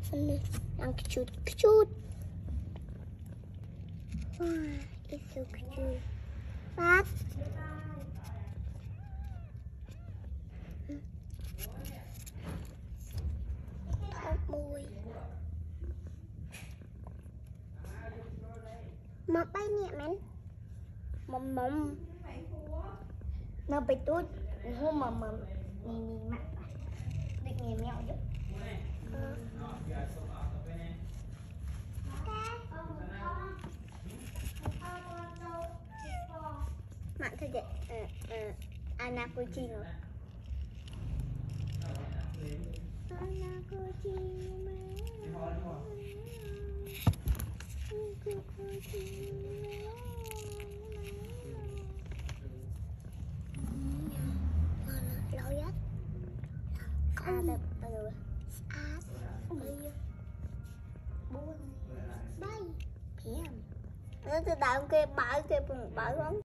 Yang kecut. Wah, itu kecut. Pat. Thọc mùi. Mập bay nhẹ men. Mầm. Nó bị tốt. Hôm mầm. Nhìn mặt. Định nghe mèo chứ. Mạng thôi vậy. Anapuccino. Lâu nhất. Bay. Nó từ đám kia bảo không?